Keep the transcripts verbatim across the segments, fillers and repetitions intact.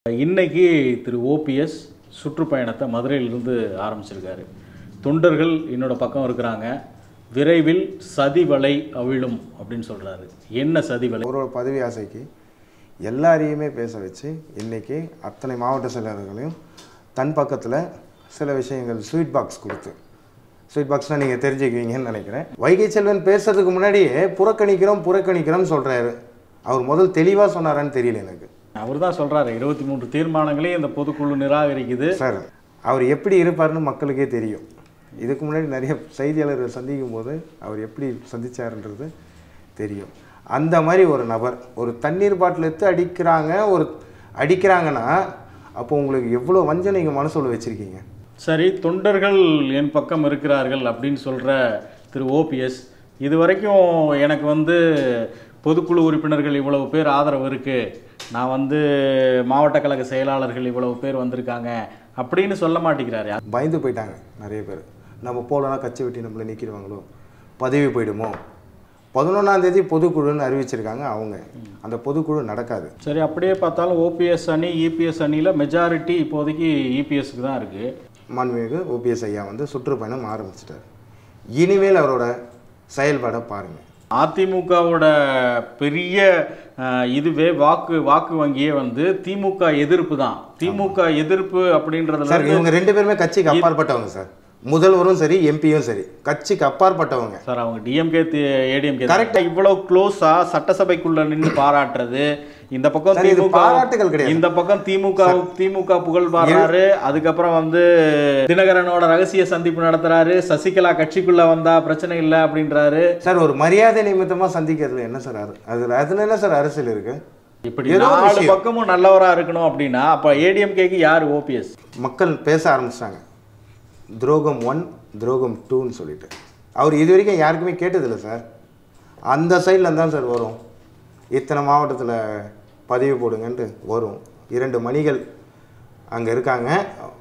இன்னைக்கு திரு ஓபிஎஸ் சுற்றுப்பயணத்தை மதுரையிலிருந்து ஆரம்பிச்சிருக்காரு. தொண்டர்கள் என்னோட பக்கம் இருக்கிறாங்க, விரைவில் சதிவலை அவிழும் அப்படின்னு சொல்கிறாரு. என்ன சதிவலை? ஒரு பதவி ஆசைக்கு எல்லாரையுமே பேச வச்சு இன்றைக்கி அத்தனை மாவட்ட செயலாளர்களையும் தன் பக்கத்தில் சில விஷயங்கள் ஸ்வீட் பாக்ஸ் கொடுத்து, ஸ்வீட் பாக்ஸ்னால் நீங்கள் தெரிஞ்சுக்குவீங்கன்னு நினைக்கிறேன். வைகை செல்வன் பேசுறதுக்கு முன்னாடியே புறக்கணிக்கிறோம் புறக்கணிக்கிறோம் சொல்கிறாரு. அவர் முதல் தெளிவாக சொன்னாரான்னு தெரியல எனக்கு. அவர் தான் சொல்கிறாரு, இருபத்தி மூன்று தீர்மானங்களே இந்த பொதுக்குழு நிராகரிக்குது. சார், அவர் எப்படி இருப்பார்னு மக்களுக்கே தெரியும். இதுக்கு முன்னாடி நிறைய செய்தியாளர்கள் சந்திக்கும் போது அவர் எப்படி சந்திச்சாருன்றது தெரியும். அந்த மாதிரி ஒரு நபர் ஒரு தண்ணீர் பாட்டில் எடுத்து அடிக்கிறாங்க, ஒரு அடிக்கிறாங்கன்னா அப்போ உங்களுக்கு எவ்வளோ வஞ்சம் நீங்கள் மனசுல வச்சுருக்கீங்க. சரி, தொண்டர்கள் என் பக்கம் இருக்கிறார்கள் அப்படின்னு சொல்கிற திரு ஓபிஎஸ், இது வரைக்கும் எனக்கு வந்து பொதுக்குழு உறுப்பினர்கள் இவ்வளவு பேர் ஆதரவு இருக்குது, நான் வந்து மாவட்ட கழக செயலாளர்கள் இவ்வளவு பேர் வந்திருக்காங்க அப்படின்னு சொல்ல மாட்டேங்கிறாரு. பயந்து போயிட்டாங்க நிறைய பேர். நம்ம போலனா கட்சி வெட்டி நம்மளை நீக்கிடுவாங்களோ, பதவி போயிடுமோ. பதினொன்றாம் தேதி பொதுக்குழுன்னு அறிவிச்சிருக்காங்க அவங்க. அந்த பொதுக்குழு நடக்காது. சரி, அப்படியே பார்த்தாலும் ஓபிஎஸ் அணி இபிஎஸ் அணியில் மெஜாரிட்டி இப்போதைக்கு இபிஎஸ்க்கு தான் இருக்குது. மாண்புமிகு ஓபிஎஸ் ஐயா வந்து சுற்றுப்பயணம் ஆரம்பிச்சிட்டார். இனிமேல் அவரோட செயல்பாடை பாருங்கள். அதிமுகவோட பெரிய இதுவே வாக்கு வாக்கு வங்கியே வந்து திமுக எதிர்ப்பு தான். திமுக எதிர்ப்பு அப்படின்றதுல சார் இவங்க ரெண்டு பேருமே கட்சிக்கு அப்பாற்பட்டவங்க சார். முதல்வரும் சரி எம்பியும் சரி கட்சிக்கு அப்பாற்பட்டவங்க சார். அவங்க டிஎம்கே ஏடிஎம்கே கரெக்டாக இவ்வளோ க்ளோஸாக சட்டசபைக்குள்ள நின்று பாராட்டுறது, இந்த பக்கம் திமுக பாராட்டுகள் கிடையாது, இந்த பக்கம் திமுக திமுக புகழ் பாடுறாரு. அதுக்கப்புறம் வந்து தினகரனோட ரகசிய சந்திப்பு நடத்துறாரு, சசிகலா கட்சிக்குள்ள வந்தா பிரச்சனை இல்லை அப்படின்றாரு. சார் ஒரு மரியாதை நிமித்தமா சந்திக்கிறதுல என்ன சார் அதுல அதுல என்ன சார் அரசியல் இருக்கு? இப்படி நாலு பக்கமும் நல்லவரா இருக்கணும் அப்படின்னா அப்ப ஏடிஎம்கேக்கு யார் ஓபிஎஸ்? மக்கள் பேச ஆரம்பிச்சிட்டாங்க. துரோகம் ஒன் துரோகம் டூன்னு சொல்லிட்டு அவர் இது வரைக்கும் யாருக்குமே கேட்டதில்லை சார். அந்த சைடில் தான் சார் வரும், இத்தனை மாவட்டத்தில் பதிவு போடுங்கன்ட்டு வரும். இரண்டு மணிகள் அங்கே இருக்காங்க,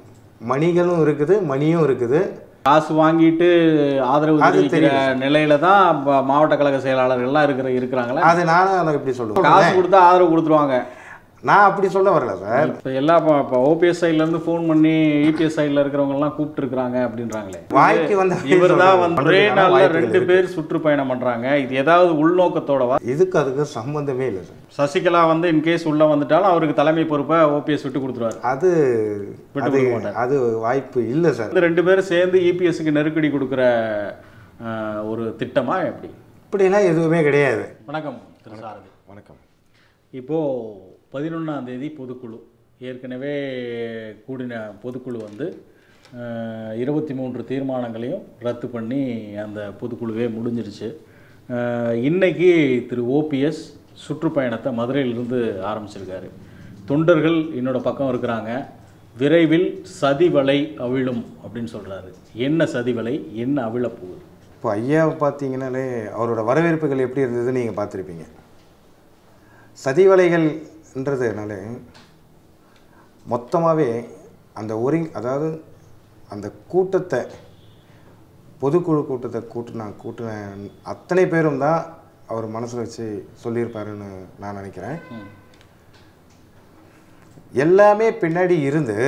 மணிகளும் இருக்குது மணியும் இருக்குது. காசு வாங்கிட்டு ஆதரவு தெரிவிக்கிற நிலையில தான் மாவட்ட கழக செயலாளர்கள்லாம் இருக்கிற இருக்கிறாங்களா? அது நானும் அதை இப்படி சொல்லுவேன், காசு கொடுத்தா ஆதரவு கொடுத்துருவாங்க. நான் அப்படி சொல்ல வரல சார். இப்போ எல்லா இப்போ ஓபிஎஸ் சைட்லேருந்து ஃபோன் பண்ணி இபிஎஸ் சைடில் இருக்கிறவங்கலாம் கூப்பிட்டு இருக்கிறாங்க அப்படின்றாங்களே. வாய்க்கு வந்து இவர் தான் வந்து ஒரே நாளில் ரெண்டு பேர் சுற்றுப்பயணம் பண்ணுறாங்க. இது ஏதாவது உள்நோக்கத்தோடவா? இதுக்கு அதுக்கு சம்மந்தமே இல்லை சார். சசிகலா வந்து இன்கேஸ் உள்ளே வந்துட்டாலும் அவருக்கு தலைமை பொறுப்பை ஓபிஎஸ் விட்டு கொடுத்துருவாரு. அது அது வாய்ப்பு இல்லை சார். இந்த ரெண்டு பேரும் சேர்ந்து இபிஎஸ்க்கு நெருக்கடி கொடுக்குற ஒரு திட்டமா எப்படி? இப்படிலாம் எதுவுமே கிடையாது. வணக்கம் திரு சாரதி. வணக்கம். இப்போது பதினொன்றாம் தேதி பொதுக்குழு ஏற்கனவே கூடின பொதுக்குழு வந்து இருபத்தி மூன்று தீர்மானங்களையும் ரத்து பண்ணி அந்த பொதுக்குழுவே முடிஞ்சிருச்சு. இன்னைக்கு திரு ஓபிஎஸ் சுற்றுப்பயணத்தை மதுரையிலிருந்து ஆரம்பிச்சிருக்காரு. தொண்டர்கள் என்னோட பக்கம் இருக்கிறாங்க, விரைவில் சதிவலை அவிழும் அப்படின்னு சொல்கிறாரு. என்ன சதிவலை, என்ன அவிழப்போகுது? இப்போ ஐயாவை பார்த்தீங்கன்னாலே அவரோட வரவேற்புகள் எப்படி இருந்ததுன்னு நீங்கள் பார்த்துருப்பீங்க. சதிவலைகள்ன்றதுனால மொத்தமாகவே அந்த ஒரி அதாவது அந்த கூட்டத்தை பொதுக்குழு கூட்டத்தை கூட்டினா கூட்டின அத்தனை பேரும் தான் அவர் மனசில் வச்சு சொல்லியிருப்பாருன்னு நான் நினைக்கிறேன். எல்லாமே பின்னாடி இருந்து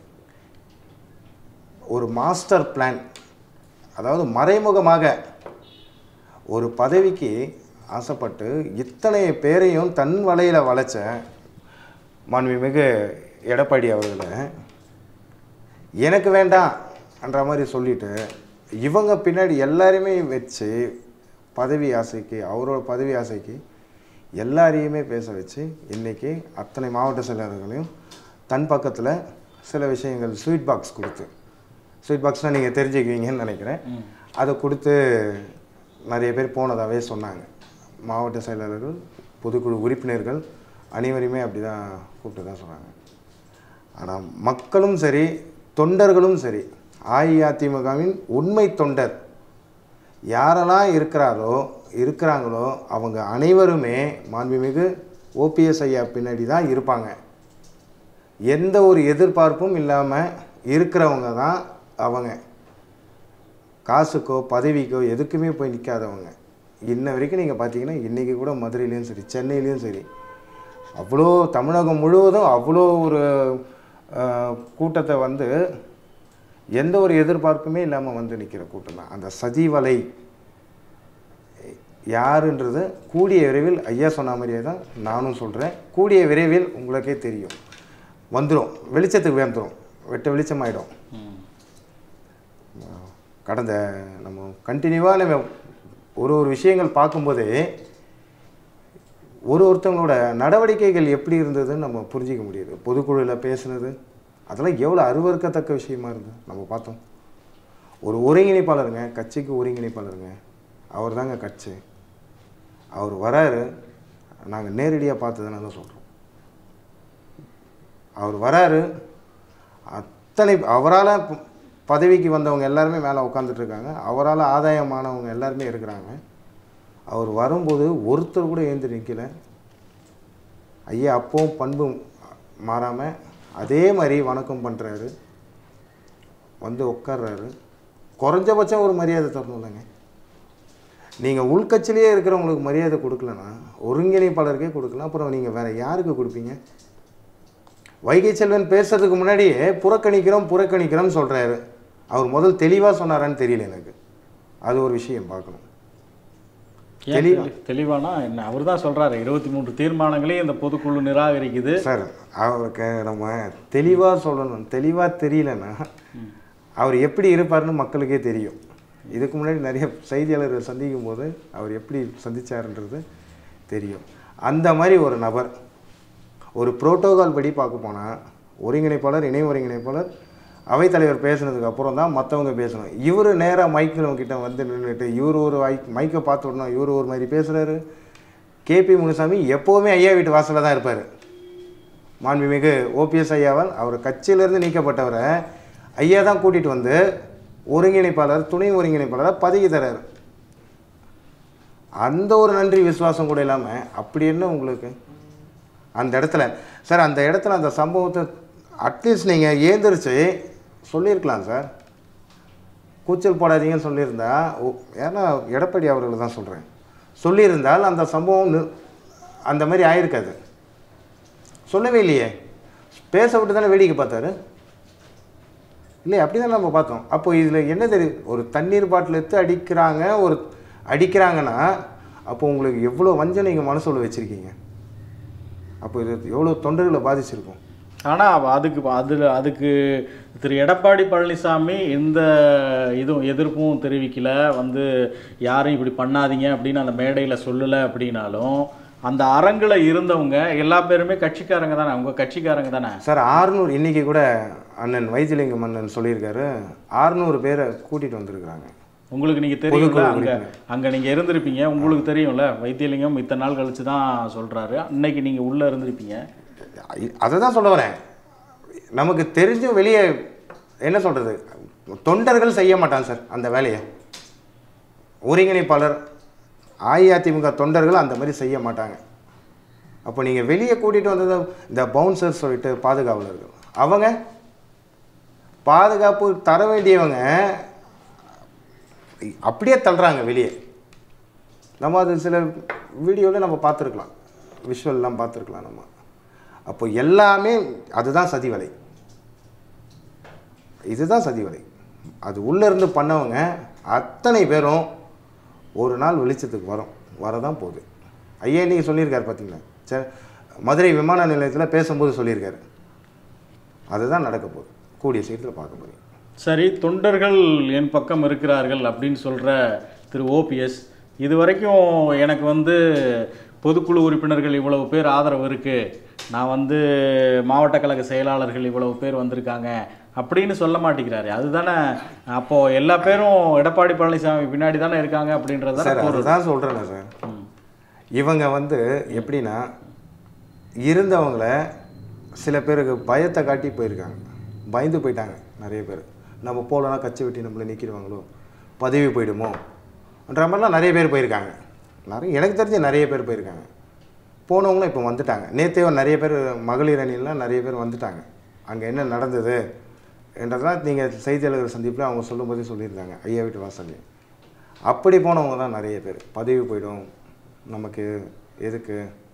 ஒரு மாஸ்டர் பிளான், அதாவது மறைமுகமாக ஒரு பதவிக்கு ஆசைப்பட்டு இத்தனை பேரையும் தன் வலையில் வளைச்ச மாண்புமிகு எடப்பாடி அவர்களை எனக்கு வேண்டாம் என்ற மாதிரி சொல்லிட்டு இவங்க பின்னாடி எல்லாரையுமே வச்சு பதவி ஆசைக்கு அவரோட பதவி ஆசைக்கு எல்லாரையுமே பேச வச்சு இன்றைக்கி அத்தனை மாவட்ட செயலாளர்களையும் தன் பக்கத்தில் சில விஷயங்கள் ஸ்வீட் பாக்ஸ் கொடுத்து, ஸ்வீட் பாக்ஸ்னால் நீங்கள் தெரிஞ்சுக்குவீங்கன்னு நினைக்கிறேன், அதை கொடுத்து நிறைய பேர் போனதாகவே சொன்னாங்க. மாவட்ட செயலாளர்கள் பொதுக்குழு உறுப்பினர்கள் அனைவரையுமே அப்படி தான் கூப்பிட்டு தான் சொன்னாங்க. ஆனால் மக்களும் சரி தொண்டர்களும் சரி அஇஅதிமுகவின் உண்மை தொண்டர் யாரெல்லாம் இருக்கிறாரோ இருக்கிறாங்களோ அவங்க அனைவருமே மாண்புமிகு ஓபிஎஸ் ஐயா பின்னாடி தான் இருப்பாங்க. எந்த ஒரு எதிர்பார்ப்பும் இல்லாமல் இருக்கிறவங்க தான் அவங்க. காசுக்கோ பதவிக்கோ எதுக்குமே போய் நிற்காதவங்க. இன்ன வரைக்கும் நீங்கள் பார்த்தீங்கன்னா இன்றைக்கி கூட மதுரையிலையும் சரி சென்னையிலையும் சரி அவ்வளோ தமிழகம் முழுவதும் அவ்வளோ ஒரு கூட்டத்தை வந்து எந்த ஒரு எதிர்பார்ப்புமே இல்லாமல் வந்து நிற்கிற கூட்டம் தான். அந்த சதி வலை யாருன்றது கூடிய விரைவில் ஐயா சொன்ன மாதிரியே தான் நானும் சொல்கிறேன். கூடிய விரைவில் உங்களுக்கே தெரியும், வந்துடும், வெளிச்சத்துக்கு வந்துடும், வெட்ட வெளிச்சமாயிடும். கடந்த நம்ம கண்டினியூவாக நம்ம ஒரு ஒரு விஷயங்கள் பார்க்கும்போதே ஒரு ஒருத்தவங்களோட நடவடிக்கைகள் எப்படி இருந்ததுன்னு நம்ம புரிஞ்சிக்க முடியுது. பொதுக்குழுவில் பேசுனது அதெல்லாம் எவ்வளோ அருவறுக்கத்தக்க விஷயமா இருந்தது நம்ம பார்த்தோம். ஒரு ஒருங்கிணைப்பாளருங்க, கட்சிக்கு ஒருங்கிணைப்பாளருங்க, அவர் தாங்க கட்சி. அவர் வராரு, நாங்கள் நேரடியாக பார்த்ததுனால சொல்கிறோம். அவர் வராரு, அத்தனை அவரால் பதவிக்கு வந்தவங்க எல்லாருமே மேலே உட்காந்துட்ருக்காங்க, அவரால் ஆதாயமானவங்க எல்லாருமே இருக்கிறாங்க. அவர் வரும்போது ஒருத்தர் கூட எழுந்து நிற்கல. ஐயா அப்பவும் பண்பு மாறாமல் அதே மாதிரி வணக்கம் பண்ணுறாரு, வந்து உட்கார்றாரு. குறைஞ்சபட்சம் ஒரு மரியாதை தரணும் இல்லைங்க. நீங்கள் உள்கட்சியிலே இருக்கிறவங்களுக்கு மரியாதை கொடுக்கலன்னா ஒருங்கிணைப்பாளருக்கே கொடுக்கலாம், அப்புறம் நீங்கள் வேறு யாருக்கு கொடுப்பீங்க? வைகை செல்வன் பேசுறதுக்கு முன்னாடியே புறக்கணிக்கிறோம் புறக்கணிக்கிறோம்னு சொல்கிறாரு. அவர் முதல் தெளிவாக சொன்னாரான்னு தெரியல எனக்கு. அது ஒரு விஷயம் பார்க்கணும். தெளிவா தெளிவானா என்ன? அவர் தான் சொல்கிறாரு, இருபத்தி மூன்று தீர்மானங்களையும் இந்த பொதுக்குழு நிராகரிக்குது சார். அவருக்கு நம்ம தெளிவாக சொல்லணும். தெளிவாக தெரியலன்னா அவர் எப்படி இருப்பார்னு மக்களுக்கே தெரியும். இதுக்கு முன்னாடி நிறைய செய்தியாளர்கள் சந்திக்கும் போது அவர் எப்படி சந்தித்தார்ன்றது தெரியும். அந்த மாதிரி ஒரு நபர் ஒரு புரோட்டோகால் படி பார்க்க போனால் ஒருங்கிணைப்பாளர், இணை ஒருங்கிணைப்பாளர், அவைத்தலைவர் பேசுனதுக்கு அப்புறம் தான் மற்றவங்க பேசணும். இவர் நேராக மைக்கில் கிட்ட வந்து நின்றுட்டு இவர் ஒரு மை மைக்கை பார்த்து விடணும், இவர் ஒரு மாதிரி பேசுகிறாரு. கேபி முனுசாமி எப்போவுமே ஐயா வீட்டு வாசலில் தான் இருப்பார். மாண்புமிகு ஓபிஎஸ் ஐயாவால் அவர் கட்சியிலேருந்து நீக்கப்பட்டவரை ஐயா தான் கூட்டிகிட்டு வந்து ஒருங்கிணைப்பாளர், துணை ஒருங்கிணைப்பாளராக பதவி தரார். அந்த ஒரு நன்றி விசுவாசம் கூட இல்லாமல் அப்படி என்ன உங்களுக்கு அந்த இடத்துல? சார் அந்த இடத்துல அந்த சம்பவத்தை அட்லீஸ்ட் நீங்கள் ஏந்திரிச்சு சொல்லியிருக்கலாம் சார். கூச்சல் போடாதீங்கன்னு சொல்லியிருந்தா, ஏன்னா எடப்பாடி அவர்களை தான் சொல்கிறேன், சொல்லியிருந்தால் அந்த சம்பவம் அந்த மாதிரி ஆயிருக்காது. சொல்லவே இல்லையே, பேச விட்டு தானே வேடிக்கை பார்த்தாரு இல்லையா? அப்படி தான் நம்ம பார்த்தோம். அப்போ இதில் என்ன தெரியுது? ஒரு தண்ணீர் பாட்டில் எடுத்து அடிக்கிறாங்க, ஒரு அடிக்கிறாங்கன்னா அப்போ உங்களுக்கு எவ்வளோ வஞ்சனை நீங்கள் மனசுல வச்சுருக்கீங்க. அப்போ இது எவ்வளோ தொண்டர்களை பாதிச்சிருக்கும். ஆனால் அதுக்கு அதில் அதுக்கு திரு எடப்பாடி பழனிசாமி எந்த இதுவும் எதிர்ப்பும் தெரிவிக்கல, வந்து யாரும் இப்படி பண்ணாதீங்க அப்படின்னு அந்த மேடையில் சொல்லலை. அப்படின்னாலும் அந்த அரங்கில் இருந்தவங்க எல்லா பேருமே கட்சிக்காரங்க தானே, அவங்க கட்சிக்காரங்க தானே சார். ஆறுநூறு இன்றைக்கி கூட அண்ணன் வைத்திலிங்கம் அண்ணன் சொல்லியிருக்காரு, ஆறுநூறு பேரை கூட்டிகிட்டு வந்திருக்கிறாங்க. உங்களுக்கு நீங்கள் தெரியும்ல, அங்கே அங்கே நீங்கள் இருந்திருப்பீங்க, உங்களுக்கு தெரியும்ல. வைத்தியலிங்கம் இத்தனை நாள் கழிச்சு தான் சொல்கிறாரு, இன்னைக்கு நீங்கள் உள்ளே இருந்திருப்பீங்க. அதை தான் சொல்ல வரேன். நமக்கு தெரிஞ்சும் வெளியே என்ன சொல்கிறது, தொண்டர்கள் செய்ய மாட்டாங்க சார் அந்த வேலையை. ஒருங்கிணைப்பாளர், அஇஅதிமுக தொண்டர்கள் அந்த மாதிரி செய்ய மாட்டாங்க. அப்போ நீங்கள் வெளியே கூட்டிகிட்டு வந்தது இந்த பவுன்சர் சொல்லிட்டு பாதுகாவலர்கள், அவங்க பாதுகாப்பு தர வேண்டியவங்க அப்படியே தள்ளுறாங்க வெளியே. நம்ம அது சில வீடியோவில் நம்ம பார்த்துருக்கலாம், விஷுவல்லாம் பார்த்துருக்கலாம் நம்ம. அப்போ எல்லாமே அதுதான் சதிவலை, இதுதான் சதிவலை. அது உள்ளேருந்து பண்ணவங்க அத்தனை பேரும் ஒரு நாள் வெளிச்சத்துக்கு வரும், வரதான் போகுது. ஐயா நீங்கள் சொல்லியிருக்காரு பார்த்தீங்களா, சரி, மதுரை விமான நிலையத்தில் பேசும்போது சொல்லியிருக்காரு. அதுதான் நடக்க போகுது, கூடிய சீக்கிரத்தில் பார்க்க முடியும். சரி, தொண்டர்கள் என் பக்கம் இருக்கிறார்கள் அப்படின்னு சொல்கிற திரு ஓபிஎஸ், இது வரைக்கும் எனக்கு வந்து பொதுக்குழு உறுப்பினர்கள் இவ்வளவு பேர் ஆதரவு இருக்குது, நான் வந்து மாவட்ட கழக செயலாளர்கள் இவ்வளவு பேர் வந்திருக்காங்க அப்படின்னு சொல்ல மாட்டேங்கிறாரு. அதுதானே அப்போது எல்லா பேரும் எடப்பாடி பழனிசாமி பின்னாடி தானே இருக்காங்க அப்படின்றத சார். அதுதான் சொல்கிறேங்க சார். இவங்க வந்து எப்படின்னா இருந்தவங்கள சில பேருக்கு பயத்தை காட்டி போயிருக்காங்க, பயந்து போயிட்டாங்க நிறைய பேர். நம்ம போகலன்னா கட்சி வெட்டி நம்மளை நீக்கிடுவாங்களோ, பதவி போயிடுமோன்ற மாதிரிலாம் நிறைய பேர் போயிருக்காங்க. நிறைய எனக்கு தெரிஞ்ச நிறைய பேர் போயிருக்காங்க. போனவங்களும் இப்போ வந்துட்டாங்க. நேற்றே நிறைய பேர் மகளிர் அணிலாம் நிறைய பேர் வந்துட்டாங்க. அங்கே என்ன நடந்தது என்றதெல்லாம் நீங்கள் செய்தியாளர்கள் சந்திப்பில் அவங்க சொல்லும்போதே சொல்லியிருந்தாங்க, ஐயா வீட்டு வாசல். அப்படி போனவங்க தான் நிறைய பேர். பதவி போயிடும் நமக்கு எதுக்கு,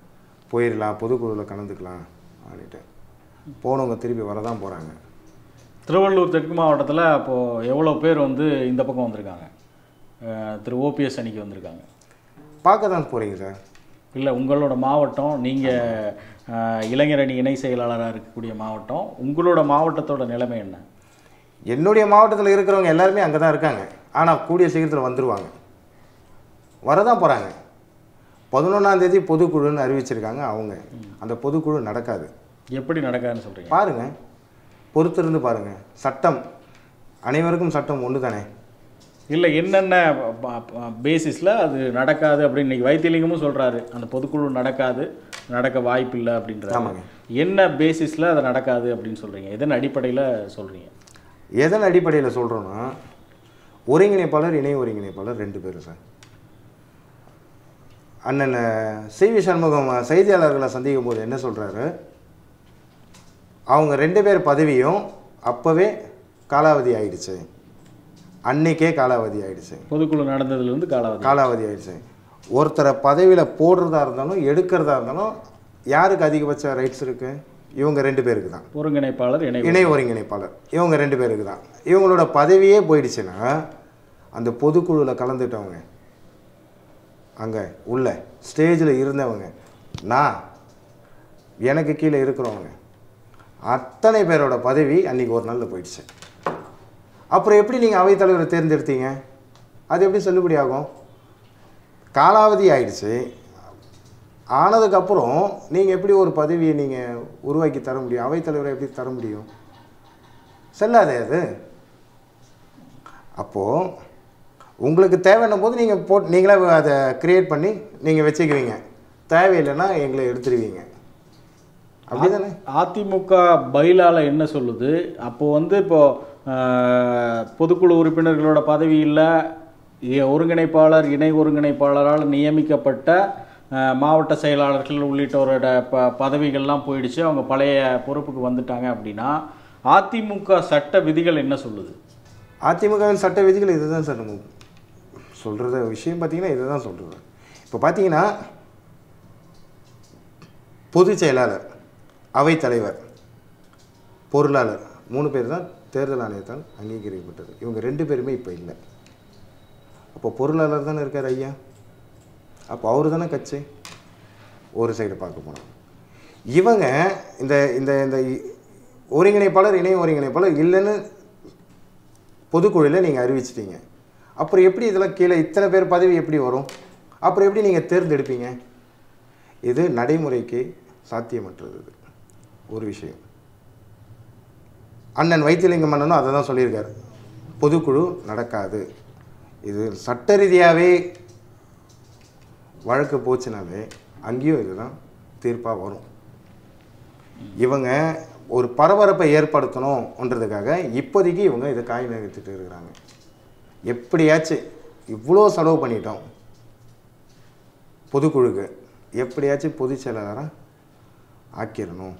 போயிடலாம், பொதுக்குழுவில் கலந்துக்கலாம் அப்படின்ட்டு போனவங்க திருப்பி வரதான் போகிறாங்க. திருவள்ளூர் தெற்கு மாவட்டத்தில் அப்போது எவ்வளோ பேர் வந்து இந்த பக்கம் வந்திருக்காங்க, திரு ஓபிஎஸ் அணிக்கு வந்திருக்காங்க? பார்க்க தான் போகிறீங்க சார். இல்லை, உங்களோட மாவட்டம், நீங்கள் இளைஞர் அணி இணை செயலாளராக இருக்கக்கூடிய மாவட்டம், உங்களோட மாவட்டத்தோட நிலைமை என்ன? என்னுடைய மாவட்டத்தில் இருக்கிறவங்க எல்லாருமே அங்கே தான் இருக்காங்க. ஆனால் கூடிய சீக்கிரத்தில் வந்துடுவாங்க, வரதான் போகிறாங்க. பதினொன்றாந்தேதி பொதுக்குழுன்னு அறிவிச்சிருக்காங்க அவங்க. அந்த பொதுக்குழு நடக்காது. எப்படி நடக்காதுன்னு சொல்கிறீங்க? பாருங்கள், பொறுத்திருந்து பாருங்கள். சட்டம் அனைவருக்கும் சட்டம் ஒன்று தானே. இல்லை, என்னென்ன பேசிஸில் அது நடக்காது அப்படின்னு இன்றைக்கி வைத்தியலிங்கமும் சொல்கிறாரு, அந்த பொதுக்குழு நடக்காது, நடக்க வாய்ப்பு இல்லை அப்படின்றாரு. ஆமாங்க. என்ன பேசிஸில் அது நடக்காது அப்படின்னு சொல்கிறீங்க? எதன் அடிப்படையில் சொல்கிறீங்க? எதன் அடிப்படையில் சொல்கிறோன்னா, ஒருங்கிணைப்பாளர் இணை ஒருங்கிணைப்பாளர் ரெண்டு பேரும் சார். அண்ணன் சி வி சண்முகம் செய்தியாளர்களை சந்திக்கும் போது என்ன சொல்கிறாரு, அவங்க ரெண்டு பேர் பதவியும் அப்போவே காலாவதி ஆயிடுச்சு, அன்னைக்கே காலாவதி ஆயிடுச்சு. பொதுக்குழு நடந்ததுலேருந்து காலாவதி காலாவதி ஆயிடுச்சு. ஒருத்தரை பதவியில் போடுறதா இருந்தாலும் எடுக்கிறதா இருந்தாலும் யாருக்கு அதிகபட்ச ரைட்ஸ் இருக்குது? இவங்க ரெண்டு பேருக்கு தான். ஒருங்கிணைப்பாளர் இணை இணை ஒருங்கிணைப்பாளர் இவங்க ரெண்டு பேருக்கு தான். இவங்களோட பதவியே போயிடுச்சுன்னா அந்த பொதுக்குழுவில் கலந்துட்டவங்க, அங்கே உள்ள ஸ்டேஜில் இருந்தவங்க, நான் எனக்கு கீழே இருக்கிறவங்க அத்தனை பேரோட பதவி அன்றைக்கி ஒரு நாளில் போயிடுச்சு. அப்புறம் எப்படி நீங்கள் அவைத்தலைவரை தேர்ந்தெடுத்தீங்க? அது எப்படி செல்லுபடி ஆகும்? காலாவதி ஆயிடுச்சு. ஆனதுக்கப்புறம் நீங்கள் எப்படி ஒரு பதவியை நீங்கள் உருவாக்கி தர முடியும்? அவைத்தலைவரை எப்படி தர முடியும்? செல்லாதே அது. அப்போது உங்களுக்கு தேவைன்னும் போது நீங்கள் போட் நீங்களே அதை க்ரியேட் பண்ணி நீங்கள் வச்சுக்குவீங்க, தேவையில்லைன்னா எங்களை எடுத்துருவீங்க. அப்படி தானே? அதிமுக பைலால என்ன சொல்லுது? அப்போது வந்து இப்போது பொதுக்குழு உறுப்பினர்களோட பதவியில் ஒருங்கிணைப்பாளர் இணை ஒருங்கிணைப்பாளரால் நியமிக்கப்பட்ட மாவட்ட செயலாளர்கள் உள்ளிட்டோரோட ப பதவிகள்லாம் போயிடுச்சு, அவங்க பழைய பொறுப்புக்கு வந்துட்டாங்க அப்படின்னா அதிமுக சட்ட விதிகள் என்ன சொல்லுது? அதிமுகவின் சட்ட விதிகள் இதுதான் சார். நம்ம சொல்கிறத விஷயம் பார்த்தீங்கன்னா இதை தான் சொல்கிறது. இப்போ பார்த்தீங்கன்னா பொதுச் செயலாளர், அவைத்தலைவர், பொருளாளர் மூணு பேர் தான் தேர்தல் ஆணையத்தால் அங்கீகரிக்கப்பட்டது. இவங்க ரெண்டு பேருமே இப்போ இல்லை. அப்போ பொருளாளர் தானே இருக்கார் ஐயா, அப்போ அவர் தானே கட்சி. ஒரு சைடு பார்க்க போனோம். இவங்க இந்த இந்த இந்த ஒருங்கிணைப்பாளர் இணை ஒருங்கிணைப்பாளர் இல்லைன்னு பொதுக்குழுவில் நீங்கள் அறிவிச்சிட்டீங்க. அப்புறம் எப்படி இதெல்லாம் கீழே இத்தனை பேர் பதவி எப்படி வரும்? அப்புறம் எப்படி நீங்கள் தேர்ந்தெடுப்பீங்க? இது நடைமுறைக்கு சாத்தியமற்றது. ஒரு விஷயம் அண்ணன் வைத்தியலிங்கம் அண்ணனும் அதை தான் சொல்லியிருக்காரு, பொதுக்குழு நடக்காது. இது சட்ட ரீதியாகவே வழக்கு போச்சுனாலே அங்கேயும் இதுதான் தீர்ப்பாக வரும். இவங்க ஒரு பரபரப்பை ஏற்படுத்தணும்ன்றதுக்காக இப்போதைக்கு இவங்க இதை காய் நகர்த்திட்டு இருக்கிறாங்க. எப்படியாச்சும் இவ்வளோ செலவு பண்ணிட்டோம் பொதுக்குழுக்கு, எப்படியாச்சும் பொதுச் செயலாளராக ஆக்கிடணும்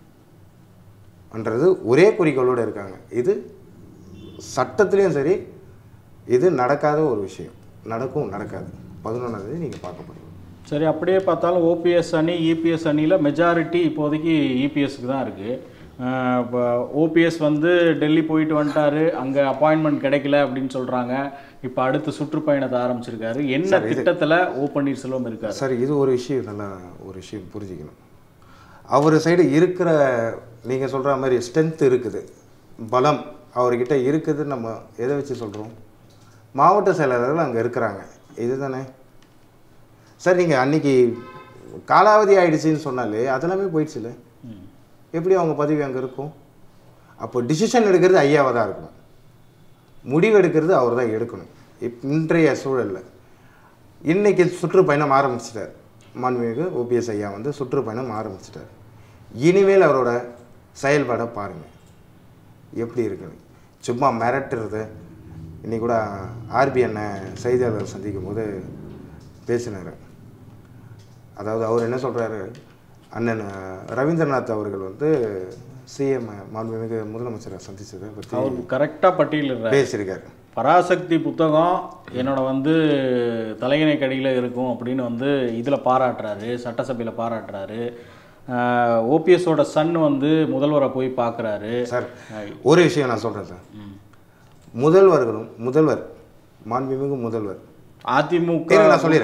என்றது ஒரே குறிக்கோளோடு இருக்காங்க. இது சட்டத்துலேயும் சரி, இது நடக்காத ஒரு விஷயம். நடக்கும் நடக்காது பதினொன்றாந்தேதி நீங்கள் பார்க்க முடியும். சரி, அப்படியே பார்த்தாலும் ஓபிஎஸ் அணி இபிஎஸ் அணியில் மெஜாரிட்டி இப்போதைக்கு இபிஎஸ்க்கு தான் இருக்குது. இப்போ ஓபிஎஸ் வந்து டெல்லி போயிட்டு வந்துட்டார், அங்கே அப்பாயின்மெண்ட் கிடைக்கல அப்படின்னு சொல்கிறாங்க. இப்போ அடுத்து சுற்றுப்பயணத்தை ஆரம்பிச்சிருக்காரு. என்ன திட்டத்தில் ஓ பன்னீர்செல்வம் இருக்கார்? சார், இது ஒரு விஷயம், நல்லா ஒரு விஷயம் புரிஞ்சுக்கணும். அவர் சைடு இருக்கிற நீங்கள் சொல்கிற மாதிரி ஸ்ட்ரென்த் இருக்குது, பலம் அவர்கிட்ட இருக்குதுன்னு நம்ம எதை வச்சு சொல்கிறோம்? மாவட்ட செயலாளர்கள் அங்கே இருக்கிறாங்க, இது தானே சார். நீங்கள் அன்றைக்கி காலாவதி ஆகிடுச்சின்னு சொன்னாலே அதெல்லாமே போயிடுச்சுல்ல, எப்படி அவங்க பதவி அங்கே இருக்கும்? அப்போ டிசிஷன் எடுக்கிறது ஐயாவாக தான் இருக்கணும், முடிவு எடுக்கிறது அவர் தான் எடுக்கணும். இப் இன்றைய சூழலில் இன்றைக்கி சுற்றுப்பயணம் ஆரம்பிச்சிட்டார் மாண்புமிகு ஓபிஎஸ் ஐயா வந்து சுற்றுப்பயணம் ஆரம்பிச்சிட்டார். இனிமேல் அவரோட செயல்பாடை பாருங்கள் எப்படி இருக்குன்னு. சும்மா மிரட்டுறது. இன்றைக்கி கூட ஆர்பி அண்ணன் செய்தியாளர் சந்திக்கும் போது பேசினார். அதாவது அவர் என்ன சொல்கிறாரு, அண்ணன் ரவீந்திரநாத் அவர்கள் வந்து சிஎம் மாண்புமிகு முதலமைச்சரை சந்தித்ததை பற்றி அவர் கரெக்டாக பட்டியலில் பேசியிருக்காரு. பராசக்தி புத்தகம் என்னோட வந்து தலையணை கடியில் இருக்கும் அப்படின்னு வந்து இதில் பாராட்டுறாரு, சட்டசபையில் பாராட்டுறாரு. ஓபிஎஸோட சன் வந்து முதல்வரை போய் பார்க்குறாரு. சார் ஒரு விஷயம் நான் சொல்கிறேன் சார், முதல்வர்களும் முதல்வர் மாண்புமிகு முதல்வர் அதிமுக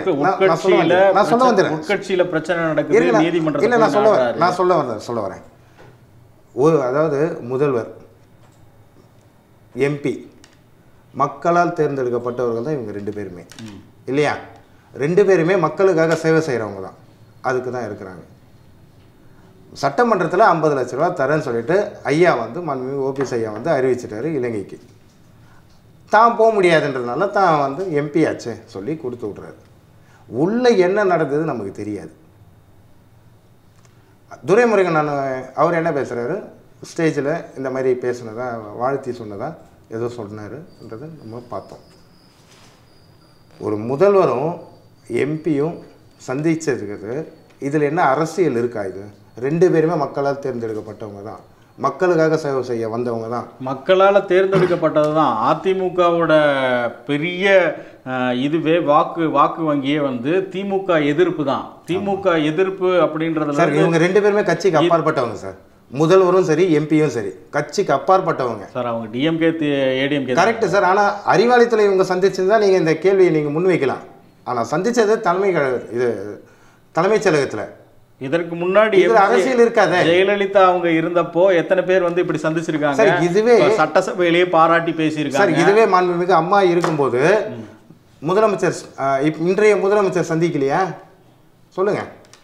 உட்கட்சியில பிரச்சனை நடக்குது, நீதிமன்றத்தில் நான் சொல்ல நான் சொல்ல வரேன் சொல்ல வரேன் ஒரு அதாவது முதல்வர் எம்பி மக்களால் தேர்ந்தெடுக்கப்பட்டவர்கள் தான் இவங்க ரெண்டு பேருமே இல்லையா? ரெண்டு பேருமே மக்களுக்காக சேவை செய்கிறவங்க தான், அதுக்கு தான் இருக்கிறாங்க. சட்டமன்றத்தில் ஐம்பது லட்ச ரூபா தரேன்னு சொல்லிட்டு ஐயா வந்து மாண்புமிகு ஓபிஎஸ் ஐயா வந்து அறிவிச்சிட்டாரு இலங்கைக்கு. தான் போக முடியாதுன்றதுனால தான் வந்து எம்பி ஆச்சு சொல்லி கொடுத்து விட்றாரு. உள்ளே என்ன நடந்தது நமக்கு தெரியாது. துரைமுருகன் நான் அவர் என்ன பேசுகிறாரு ஸ்டேஜில் இந்த மாதிரி பேசுனதா வாழ்த்தி சொன்னதா ஏதோ சொன்னாருன்றதை நம்ம பார்த்தோம். ஒரு முதல்வரும் எம்பியும் சந்திச்சதுக்கு இதில் என்ன அரசியல் இருக்கா? இது ரெண்டு பேருமே மக்களால் தேர்ந்தெடுக்கப்பட்டவங்க தான், மக்களுக்காக சேவை செய்ய வந்தவங்க தான், மக்களால் தேர்ந்தெடுக்கப்பட்டது தான். அதிமுகவோட பெரிய இதுவே வாக்கு வாக்கு வங்கியே வந்து திமுக எதிர்ப்பு தான். திமுக எதிர்ப்பு அப்படின்றதுல சார் இவங்க ரெண்டு பேருமே கட்சிக்கு அப்பாற்பட்டவங்க சார், முதல்வரும் சரி எம்பியும் சரி கட்சிக்கு அப்பாற்பட்டவங்க சார். அவங்க டிஎம்கே ஏடிஎம்கே கரெக்டு சார். ஆனால் அறிவாலயத்தில் இவங்க சந்திச்சதுதான் நீங்கள் இந்த கேள்வியை நீங்கள் முன்வைக்கலாம். ஆனால் சந்திச்சது தலைமை இது தலைமைச் செயலகத்தில். இதற்கு முன்னாடி அரசியல் இருக்காது. ஜெயலலிதா அவங்க இருந்தப்போ எத்தனை பேர் வந்து இப்படி சந்திச்சிருக்காங்க? இதுவே சட்டசபையிலேயே பாராட்டி பேசியிருக்காங்க. இதுவே மாண்புமிகு அம்மா இருக்கும்போது முதலமைச்சர் இன்றைய முதலமைச்சர் சந்திக்கலையா சொல்லுங்க?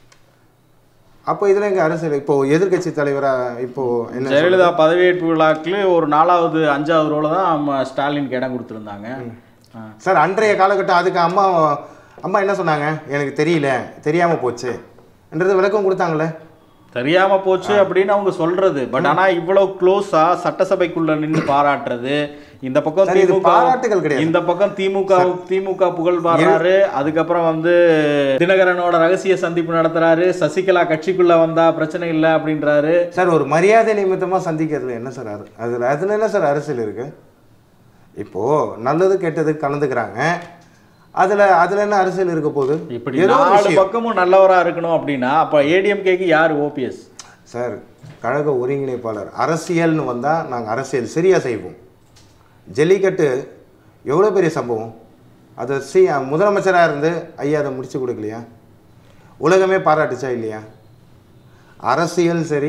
அப்போ இதில் எங்கள் அரசியல் இப்போ எதிர்கட்சி தலைவராக இப்போ என்ன ஜெயலலிதா பதவியேற்பு விழாக்கு ஒரு நாலாவது அஞ்சாவது ரோல தான் ஸ்டாலினுக்கு இடம் கொடுத்துருந்தாங்க சார். அன்றைய காலகட்டம் அதுக்கு அம்மா அம்மா என்ன சொன்னாங்க? எனக்கு தெரியல, தெரியாமல் போச்சு என்றது விளக்கம் கொடுத்தாங்களே. தெரியாம போச்சு அப்படின்னு அவங்க சொல்றது. பட் ஆனா இவ்வளவு க்ளோஸா சட்டசபைக்குள்ள நின்று பாராட்டுறது, இந்த பக்கம் திமுக பாராட்டுகள் கிடையாது, இந்த பக்கம் திமுக திமுக புகழ் பாடுறாரு. அதுக்கப்புறம் வந்து தினகரனோட ரகசிய சந்திப்பு நடத்துறாரு, சசிகலா கட்சிக்குள்ள வந்தா பிரச்சனை இல்லை அப்படின்றாரு. சார் ஒரு மரியாதை நிமித்தமா சந்திக்கிறதுல என்ன சார் அதுல அதுல என்ன சார் அரசியல் இருக்கு? இப்போ நல்லது கெட்டது கலந்துக்கிறாங்க, அதுல அதுல என்ன அரசியல் இருக்க போகுது? இப்படி நாலு பக்கமும் நல்லவரா இருக்கணும் அப்படின்னா அப்ப ஏடிஎம்கேக்கு யார் ஓபிஎஸ்? சார் கழக ஒருங்கிணைப்பாளர் அரசியல்னு வந்தா நாங்கள் அரசியல் சரியா செய்வோம். ஜல்லிக்கட்டு எவ்வளோ பெரிய சம்பவம், அதை சி முதலமைச்சராக இருந்து ஐயா அதை முடிச்சு கொடுக்கலையா? உலகமே பாராட்டுச்சா இல்லையா? அரசியல் சரி,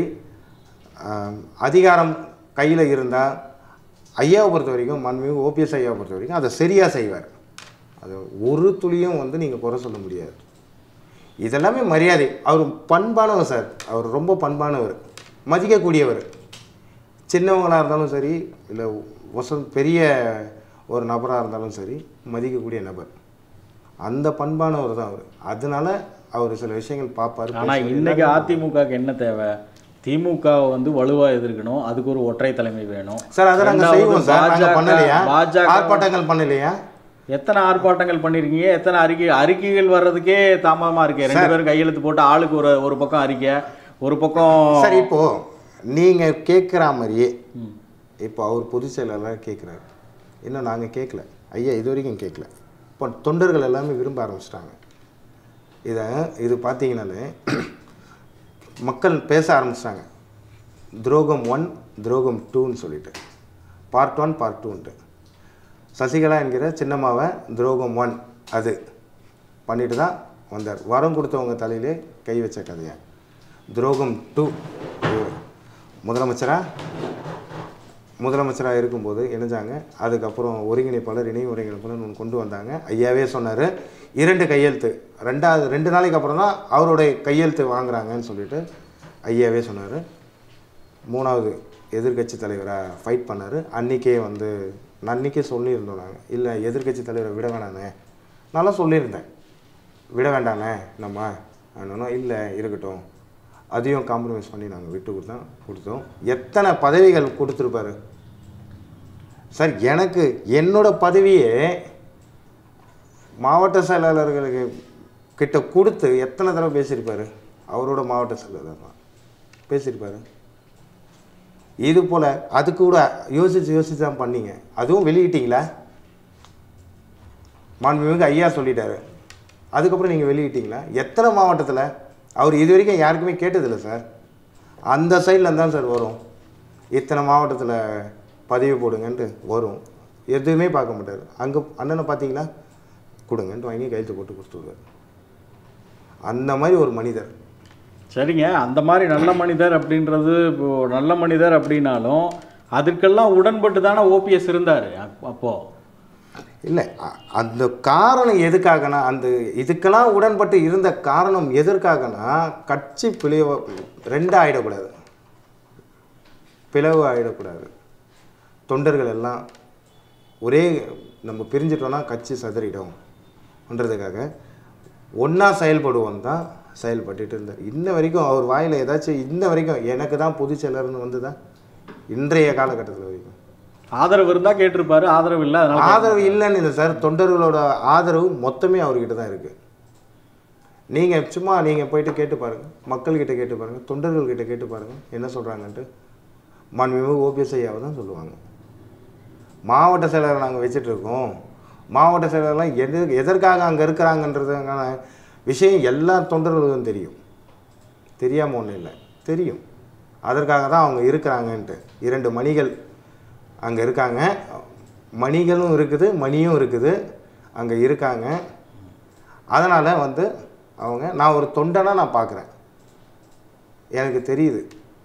அதிகாரம் கையில் இருந்தால் ஐயாவை பொறுத்த வரைக்கும் மாண்புமிகு ஓபிஎஸ் ஐயாவை பொறுத்த வரைக்கும் அதை சரியாக செய்வார். அது ஒரு துளியும் வந்து நீங்கள் குறை சொல்ல முடியாது. இதெல்லாமே மரியாதை. அவர் பண்பானவர் சார், அவர் ரொம்ப பண்பானவர், மதிக்கக்கூடியவர். சின்னவங்களாக இருந்தாலும் சரி, இல்லை வசம் பெரிய ஒரு நபராக இருந்தாலும் சரி, மதிக்கக்கூடிய நபர். அந்த பண்பானவர் தான் அவர். அதனால அவர் சில விஷயங்கள் பார்ப்பார். ஆனால் இன்னைக்கு அதிமுகவுக்கு என்ன தேவை? திமுக வந்து வலுவா எதிர்க்கணும், அதுக்கு ஒரு ஒற்றை தலைமை வேணும் சார். அதை நாங்கள் செய்வோம் சார். நாங்கள் பண்ணலையா? பாஜக ஆர்ப்பாட்டங்கள் பண்ணலையா? எத்தனை ஆர்ப்பாட்டங்கள் பண்ணிருக்கீங்க? எத்தனை அறிக்கை அறிக்கைகள் வர்றதுக்கே தாமதமா இருக்கு. ரெண்டு பேரும் கையெழுத்து போட்டு ஆளுக்கு ஒரு ஒரு பக்கம் அறிக்கை, ஒரு பக்கம். சரி இப்போ நீங்க கேட்குற மாதிரியே இப்போ அவர் பொதுச் செயலாளர் கேட்குறாரு, இன்னும் நாங்கள் கேட்கல ஐயா, இது வரைக்கும் கேட்கல. இப்போ தொண்டர்கள் எல்லாமே விரும்ப ஆரம்பிச்சிட்டாங்க இதை. இது பார்த்தீங்கன்னாலே மக்கள் பேச ஆரம்பிச்சிட்டாங்க. துரோகம் ஒன் துரோகம் டூன்னு சொல்லிட்டு பார்ட் ஒன் பார்ட் டூன்ட்டு. சசிகலா என்கிற சின்னம்மாவை துரோகம் ஒன் அது பண்ணிட்டு தான் வந்தார். வரம் கொடுத்தவங்க தலையிலே கை வச்ச கதையா. துரோகம் டூ முதலமைச்சராக முதலமைச்சராக இருக்கும்போது இணைஞ்சாங்க. அதுக்கப்புறம் ஒருங்கிணைப்பாளர் இணை ஒருங்கிணைப்பாளர் ஒன்று கொண்டு வந்தாங்க. ஐயாவே சொன்னார் இரண்டு கையெழுத்து, ரெண்டாவது ரெண்டு நாளைக்கு அப்புறம் தான் அவருடைய கையெழுத்து வாங்குறாங்கன்னு சொல்லிட்டு ஐயாவே சொன்னார். மூணாவது எதிர்கட்சி தலைவராக ஃபைட் பண்ணார். அன்றைக்கே வந்து நான் அன்றைக்கே சொல்லியிருந்தோம் நாங்கள், இல்லை எதிர்கட்சி தலைவரை விட வேணாண்ணே, நல்லா சொல்லியிருந்தேன், விட வேண்டாண்ணே நம்ம என்னன்னா, இல்லை இருக்கட்டும், அதையும் காம்ப்ரமைஸ் பண்ணி நாங்கள் விட்டு கொடுத்தோம் கொடுத்தோம் எத்தனை பதவிகள் கொடுத்துருப்பாரு சார். எனக்கு என்னோட பதவியே மாவட்ட செயலாளர்களுக்கு கிட்ட கொடுத்து எத்தனை தடவை பேசியிருப்பாரு? அவரோட மாவட்ட செயலாளர் தான் பேசியிருப்பாரு. இது போல் அதுக்கு கூட யோசித்து யோசித்து தான் பண்ணீங்க. அதுவும் வெளியிட்டீங்களா? மாண்புமிகு ஐயா சொல்லிட்டாரு. அதுக்கப்புறம் நீங்கள் வெளியிட்டீங்களா? எத்தனை மாவட்டத்தில்? அவர் இது வரைக்கும் யாருக்குமே கேட்டதில்லை சார். அந்த சைடில் தான் சார் வரும். இத்தனை மாவட்டத்தில் பதிவு போடுங்கன்ட்டு வரும். எதுவுமே பார்க்க மாட்டார். அங்கே அண்ணனை பார்த்தீங்களா, கொடுங்கன்ட்டு வாங்கி கையெழுத்து போட்டு கொடுத்துருவார். அந்த மாதிரி ஒரு மனிதர். சரிங்க, அந்த மாதிரி நல்ல மனிதர் அப்படின்றது இப்போ நல்ல மனிதர் அப்படின்னாலும் அதுக்கெல்லாம் உடன்பட்டு தானே ஓபிஎஸ் இருந்தார் அப்போது. இல்லை, அந்த காரணம் எதுக்காகனா, அந்த இதுக்கெல்லாம் உடன்பட்டு இருந்த காரணம் எதற்காகனா, கட்சி பிளவு ரெண்டாக ஆகிடக்கூடாது, பிளவு ஆகிடக்கூடாது. தொண்டர்கள் எல்லாம் ஒரே நம்ம பிரிஞ்சிட்டோன்னா கட்சி சதறிடும்ன்றதுக்காக ஒன்றா செயல்படுவோம் தான் செயல்பட்டுட்டு இருந்தார். இன்ன வரைக்கும் அவர் வாயில் ஏதாச்சும் இன்ன வரைக்கும் எனக்கு தான் பொதுச் செயலர்னு வந்து தான் இன்றைய காலகட்டத்தில் வரைக்கும் ஆதரவு இருந்தால் கேட்டிருப்பாரு. ஆதரவு இல்லை, அதனால ஆதரவு இல்லைன்னு இல்லை சார். தொண்டர்களோட ஆதரவு மொத்தமே அவர்கிட்ட தான் இருக்குது. நீங்கள் சும்மா நீங்கள் போயிட்டு கேட்டு பாருங்கள், மக்கள்கிட்ட கேட்டு பாருங்கள், தொண்டர்கள்கிட்ட கேட்டு பாருங்கள் என்ன சொல்கிறாங்கன்ட்டு. மாண்புமிகு ஓபிஎஸ் ஐயாவை தான் சொல்லுவாங்க. மாவட்ட செயலரை நாங்கள் வச்சிட்ருக்கோம், மாவட்ட செயலர்லாம் எது எதற்காக அங்கே இருக்கிறாங்கன்றதுக்கான விஷயம் எல்லா தொண்டர்களுக்கும் தெரியும். தெரியாமல் ஒன்றும் இல்லை, தெரியும். அதற்காக தான் அவங்க இருக்கிறாங்கன்ட்டு. இரண்டு மணிகள் அங்கே இருக்காங்க, மணிகளும் இருக்குது, மணியும் இருக்குது, அங்கே இருக்காங்க. அதனால் வந்து அவங்க, நான் ஒரு தொண்டனாக நான் பார்க்குறேன், எனக்கு தெரியுது.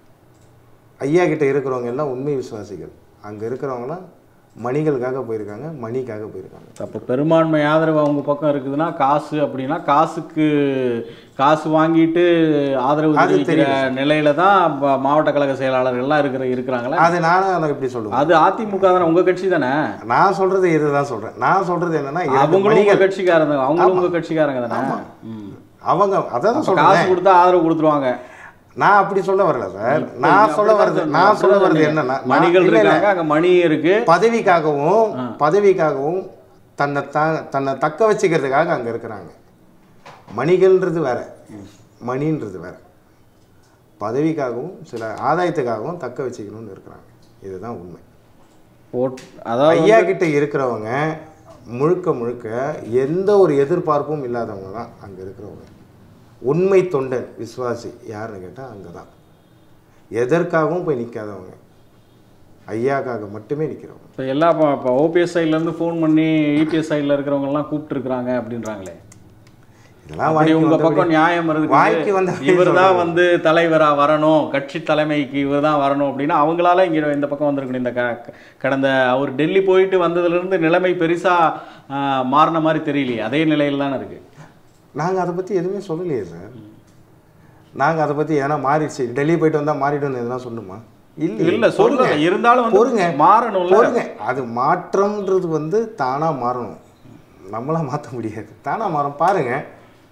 ஐயா கிட்ட இருக்கிறவங்க எல்லாம் உண்மை விசுவாசிகள். அங்கே இருக்கிறவங்களாம் மணிகளுக்காக போயிருக்காங்க, மணிக்காக போயிருக்காங்க. அப்போ பெரும்பான்மை ஆதரவு அவங்க பக்கம் இருக்குதுன்னா காசு அப்படின்னா காசுக்கு காசு வாங்கிட்டு ஆதரவு தெரிவிக்கிற நிலையில தான் மாவட்ட கழக செயலாளர்கள்லாம் இருக்கிற இருக்கிறாங்களா? அது நானும் அதை இப்படி சொல்லுவேன். அது அதிமுக தானே, உங்க கட்சி தானே. நான் சொல்றது இதுதான் சொல்றேன். நான் சொல்றது என்னன்னா, அவங்களும் உங்க கட்சிக்காரங்க, அவங்களும் உங்க கட்சிக்காரங்க தானே. அவங்க அதான் சொல்றேன், காசு கொடுத்தா ஆதரவு கொடுத்துருவாங்க. நான் அப்படி சொல்ல வரல சார். நான் சொல்ல வர்றது நான் சொல்ல வர்றது என்னன்னா, மணிகள் இருக்காங்க, அங்க மணி இருக்கு. பதவிக்காகவும் பதவிக்காகவும் தன்னை த தன்னை தக்க வச்சுக்கிறதுக்காக அங்கே இருக்கிறாங்க. மணிகள்ன்றது வேற, மணின்றது வேற. பதவிக்காகவும் சில ஆதாயத்துக்காகவும் தக்க வச்சுக்கணும்னு இருக்கிறாங்க. இதுதான் உண்மை. அதாவது ஐயா கிட்ட இருக்கிறவங்க முழுக்க முழுக்க எந்த ஒரு எதிர்பார்ப்பும் இல்லாதவங்க தான் அங்கே இருக்கிறவங்க. உண்மை தொண்டன் விசுவாசி யாருன்னு கேட்டால் அங்கே தான். எதற்காகவும் போய் நிற்காதவங்க, ஐயாக்காக மட்டுமே நிற்கிறவங்க. இப்போ எல்லா இப்போ ஓபிஎஸ் சைட்லேருந்து ஃபோன் பண்ணி இபிஎஸ் சைடில் இருக்கிறவங்கலாம் கூப்பிட்டுருக்குறாங்க அப்படின்றாங்களே. இதெல்லாம் உங்கள் பக்கம் நியாயம் இருக்கு, வாய்க்கு வந்து இவர் தான் வந்து தலைவராக வரணும், கட்சி தலைமைக்கு இவர் தான் வரணும் அப்படின்னா அவங்களால இங்கே இந்த பக்கம் வந்திருக்கணும். இந்த க கடந்த அவர் டெல்லி போயிட்டு வந்ததுலேருந்து நிலைமை பெருசாக மாறின மாதிரி தெரியலையே, அதே நிலையில் தானே இருக்குது. நாங்கள் அதை பற்றி எதுவுமே சொல்லலையே சார். நாங்கள் அதை பற்றி ஏன்னா மாறிடுச்சு, டெல்லி போயிட்டு வந்தால் மாறிடும்னு எதுனா சொல்லுமா? இல்லை இல்லை சொல்லுங்க, இருந்தாலும் பொறுங்க, மாறணும் பொறுங்க. அது மாற்றம்ன்றது வந்து தானாக மாறணும், நம்மளாம் மாற்ற முடியாது. தானாக மாறும். பாருங்கள்,